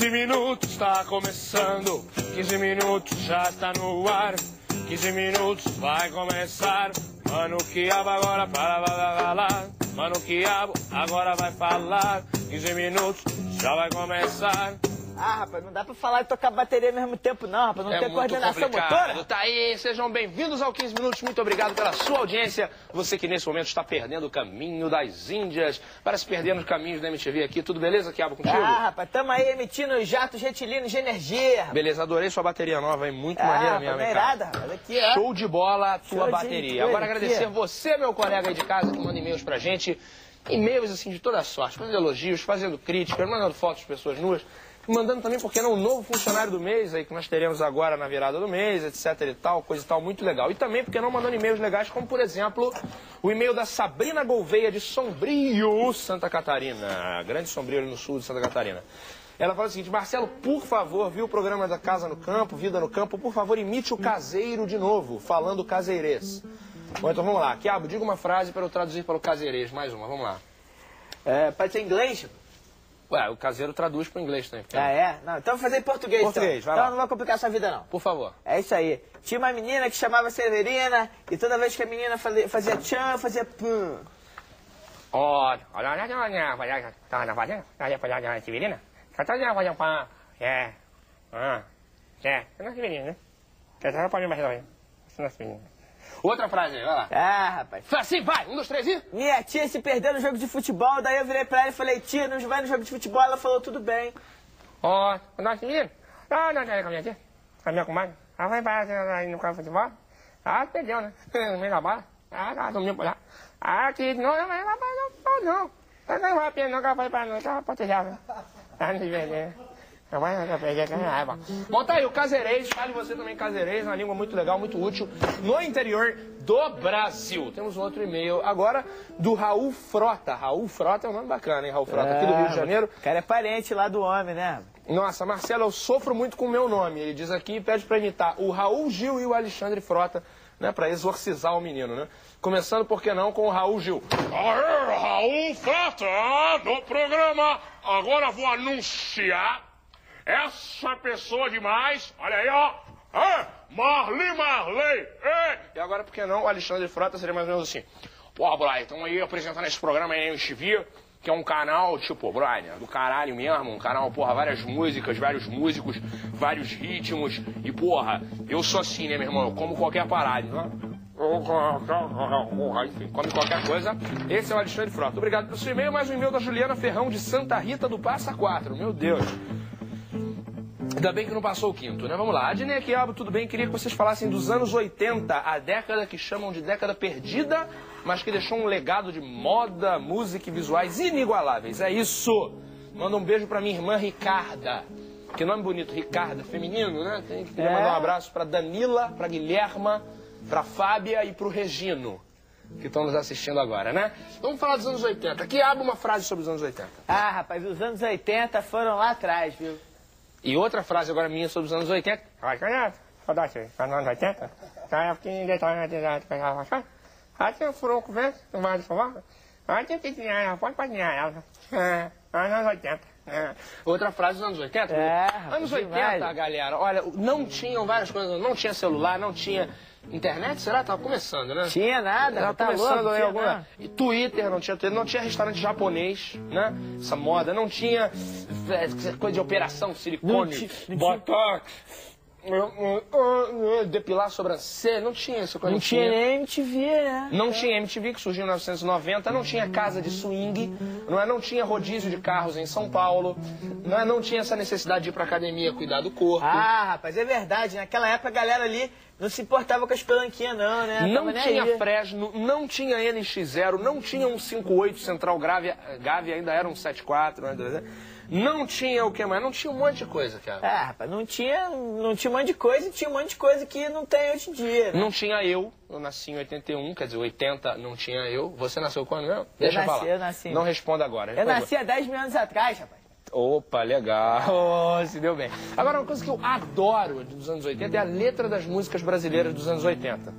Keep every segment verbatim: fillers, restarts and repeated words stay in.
quinze minutos está começando, quinze minutos já está no ar, quinze minutos vai começar. Mano Quiabo agora para falar, Mano Quiabo agora vai falar, quinze minutos já vai começar. Ah, rapaz, não dá pra falar e tocar bateria ao mesmo tempo não, rapaz, não é tem coordenação motora. Tá aí, sejam bem-vindos ao quinze minutos, muito obrigado pela sua audiência. Você que nesse momento está perdendo o caminho das Índias, para se perder nos caminhos da M T V aqui, tudo beleza, Quiabo, contigo? Ah, rapaz, tamo aí emitindo jatos retilinos de energia. Rapaz. Beleza, adorei sua bateria nova, hein, muito ah, maneira mesmo, hein, cara. rapaz, aqui, ó. Show de bola a tua Show bateria. De... Agora agradecer aqui. Você, meu colega aí de casa, que manda e-mails pra gente, e-mails assim de toda sorte, fazendo elogios, fazendo críticas, mandando fotos de pessoas nuas. Mandando também, porque não, um novo funcionário do mês aí que nós teremos agora na virada do mês, etc e tal, coisa e tal, muito legal. E também porque não mandando e-mails legais, como por exemplo, o e-mail da Sabrina Gouveia de Sombrio, Santa Catarina. Grande Sombrio ali no sul de Santa Catarina. Ela fala o seguinte: Marcelo, por favor, viu o programa da Casa no Campo, Vida no Campo, por favor, imite o caseiro de novo, falando caseirês. Bom, então vamos lá. Quiabo, diga uma frase para eu traduzir para o caseirês. Mais uma, vamos lá. É, pode ser inglês? Ué, o caseiro traduz para o inglês também. Ah, é? Não, então vou fazer em português, Português, então. vai lá. Então não vou complicar a sua vida, não. Por favor. É isso aí. Tinha uma menina que chamava Severina e toda vez que a menina fazia, fazia tchan, fazia pum. Olha, olha, olha, olha, olha, olha, olha, olha, olha, Severina. Tá olhando, olha, pá. É. Ah. É. Não é Severina, né? Você não pode mais resolver. Não é Severina. Outra frase aí, vai lá. Ah, rapaz. Assim, vai. Um, dois, três e... Minha tia se perdeu no jogo de futebol, daí eu virei pra ela e falei, tia, não vai no jogo de futebol? Ela falou, tudo bem. Ó, oh, nossa menina. Não, não, não, com a minha tia. Com a minha comadre. Ela vai para no campo de futebol. Ela perdeu, né? No meio da bola. Ela dormiu por lá. Ah, que não, não, não, não, não. Ela não vai a pena, não, que ela vai para não, que ela pode já. Ela não se perder. Bom, tá aí, o caseirês, fale você também caseirês, uma língua muito legal, muito útil, no interior do Brasil. Temos um outro e-mail agora do Raul Frota. Raul Frota é um nome bacana, hein, Raul Frota, é, aqui do Rio de Janeiro. O cara é parente lá do homem, né? Nossa, Marcelo, eu sofro muito com o meu nome. Ele diz aqui e pede pra imitar o Raul Gil e o Alexandre Frota, né, pra exorcizar o menino, né? Começando, por que não, com o Raul Gil. Aê, Raul Frota, do programa. Agora vou anunciar essa pessoa demais, olha aí, ó, é, Marli Marley, é. E agora, por que não, o Alexandre Frota seria mais ou menos assim. Pô, Brian, estamos aí apresentando esse programa aí, M T V, que é um canal, tipo, Brian, do caralho mesmo, um canal, porra, várias músicas, vários músicos, vários ritmos, e porra, eu sou assim, né, meu irmão, eu como qualquer parada, né? Enfim, come qualquer coisa. Esse é o Alexandre Frota. Obrigado pelo seu e-mail, mais um e-mail da Juliana Ferrão de Santa Rita do Passa Quatro, meu Deus. Ainda bem que não passou o quinto, né? Vamos lá. Adnei Quiabo, tudo bem? Queria que vocês falassem dos anos oitenta, a década que chamam de década perdida, mas que deixou um legado de moda, música e visuais inigualáveis. É isso! Manda um beijo pra minha irmã Ricarda. Que nome bonito, Ricarda, feminino, né? Tem que é. mandar um abraço pra Danila, pra Guilherma, pra Fábia e pro Regino, que estão nos assistindo agora, né? Vamos falar dos anos oitenta. Quiabo, uma frase sobre os anos oitenta. Ah, rapaz, os anos oitenta foram lá atrás, viu? E outra frase agora minha sobre os anos oitenta. Anos oitenta? Outra frase dos anos oitenta? É, anos oitenta, demais. galera, olha, não tinham várias coisas, não tinha celular, não tinha internet, será? Tava começando, né? Tinha nada, Tava tá começando louco, aí tinha alguma... nada. E Twitter, não tinha Twitter, não tinha restaurante japonês, né? Essa moda, não tinha é, coisa de operação, silicone, botox, depilar a sobrancelha, não tinha essa coisa. Não tinha nem M T V, né? Não tinha M T V, que surgiu em mil novecentos e noventa, não tinha casa de swing, não, é? Não tinha rodízio de carros em São Paulo, não, é? Não tinha essa necessidade de ir pra academia cuidar do corpo. Ah, rapaz, é verdade. Naquela época a galera ali não se importava com as pelanquinhas, não, né? Não Tava tinha nem aí. Fresno, não tinha N X zero, não tinha um cinco oito Central Grave, Gave ainda era um sete quatro, né? Não tinha o que mais? Não tinha um monte de coisa, cara. Ah, rapaz, não tinha, não tinha um monte de coisa e tinha um monte de coisa que não tem hoje em dia, né? Não tinha eu, eu nasci em oitenta e um, quer dizer, oitenta não tinha eu. Você nasceu quando mesmo? Deixa eu nasci, falar. eu nasci. Não responda agora. Eu nasci há dez mil anos atrás, rapaz. Opa, legal. Oh, se deu bem. Agora, uma coisa que eu adoro dos anos oitenta é a letra das músicas brasileiras dos anos oitenta.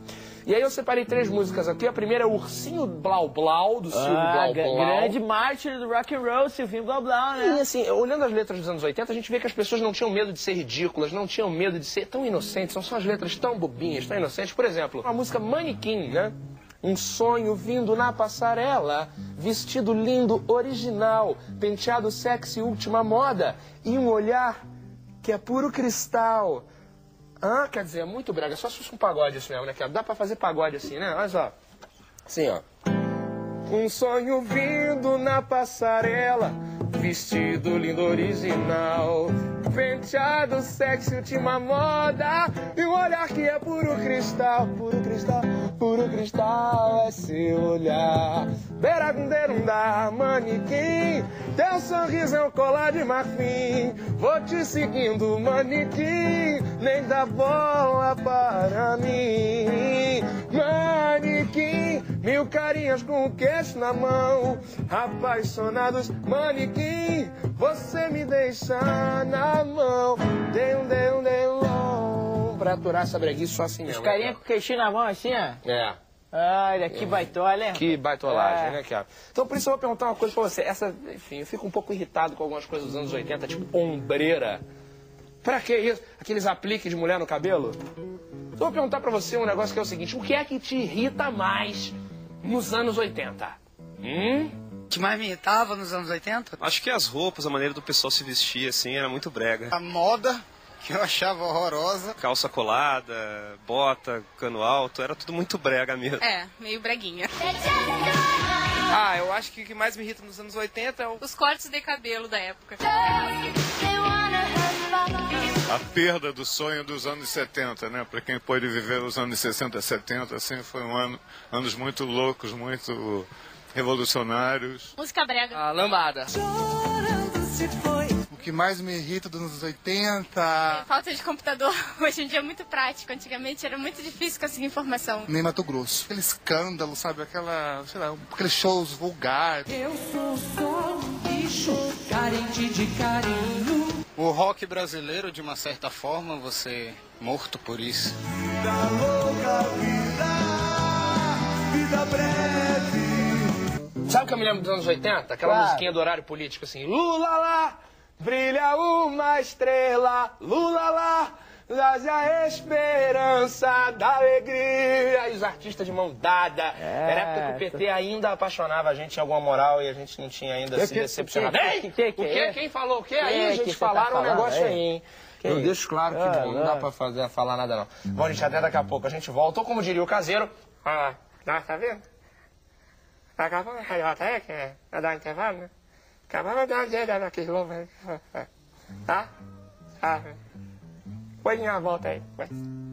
E aí eu separei três músicas aqui. A primeira é Ursinho Blau Blau, do Silvio Ah, Blau Blau. grande mártir do rock and roll, Silvinho Blau Blau, né? E assim, olhando as letras dos anos oitenta, a gente vê que as pessoas não tinham medo de ser ridículas, não tinham medo de ser tão inocentes, são só as letras tão bobinhas, tão inocentes. Por exemplo, a música Manequim, né? Um sonho vindo na passarela, vestido lindo, original, penteado sexy, última moda, e um olhar que é puro cristal. Ah, quer dizer, é muito brega, só se fosse um pagode isso mesmo, né? Dá pra fazer pagode assim, né? Olha só. Assim, ó. Um sonho vindo na passarela, vestido lindo original, penteado sexy, última moda, e um olhar que é puro cristal, puro cristal, puro cristal é seu olhar. Beragundерundá, manequim, teu sorriso é um colar de marfim, vou te seguindo, manequim, nem dá bola para mim. Manequim, mil carinhas com o queixo na mão, apaixonados, manequim, você me deixa na mão. Dei um, dei um, dei um, pra aturar essa breguice só assim mesmo. Os carinha com o queixinho na mão, assim, ó. É. Olha, que baitola, hein? Que baitolagem, É. né, cara? Então, por isso eu vou perguntar uma coisa pra você. Essa, enfim, eu fico um pouco irritado com algumas coisas dos anos oitenta, tipo ombreira. Pra que isso? Aqueles apliques de mulher no cabelo? Então, eu vou perguntar pra você um negócio que é o seguinte. O que é que te irrita mais nos anos oitenta? Hum? O que mais me irritava nos anos oitenta? Acho que as roupas, a maneira do pessoal se vestir, assim, era muito brega. A moda, que eu achava horrorosa. Calça colada, bota, cano alto, era tudo muito brega mesmo. É, meio breguinha. Ah, eu acho que o que mais me irrita nos anos oitenta é o... Os cortes de cabelo da época. A perda do sonho dos anos setenta, né? Para quem pôde viver os anos sessenta, setenta, assim, foi um ano, anos muito loucos, muito revolucionários. Música brega. a lambada. O que mais me irrita dos anos oitenta... Falta de computador. Hoje em dia é muito prático. Antigamente era muito difícil conseguir informação. Nem Mato Grosso. Aquele escândalo, sabe? Aquela, sei lá, aqueles shows vulgares. Eu sou só um bicho carente de carinho. O rock brasileiro, de uma certa forma, você morto por isso. Da louca vida, vida breve. Sabe o que eu me lembro dos anos oitenta? Aquela Claro. musiquinha do horário político, assim. Lula lá, brilha uma estrela, Lula lá, traz a esperança da alegria. E os artistas de mão dada. É, Era a época que o P T ainda apaixonava a gente em alguma moral e a gente não tinha ainda Que- se que- decepcionado. que- Ei, que- que- o que quê? é? Quem falou o quê? Que Aí, é que gente, você tá falaram um falando, negócio é? aí, hein? Que Eu isso? deixo claro que Ah, não, não dá não. pra fazer, falar nada, não. Bom, gente, até daqui a pouco a gente volta. Ou como diria o caseiro... Ah, tá, tá vendo? Tá acabando a carioca aí, que é pra dar intervalo, né? Acabava de dar um dedo naquele lobo aí. Tá? Tá? Depois de uma volta aí. Vai.